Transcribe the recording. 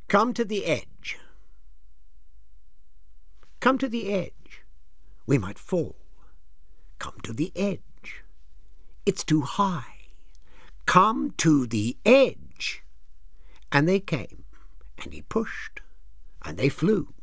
Come to the edge. Come to the edge. We might fall. Come to the edge. It's too high. Come to the edge. And they came, and he pushed, and they flew.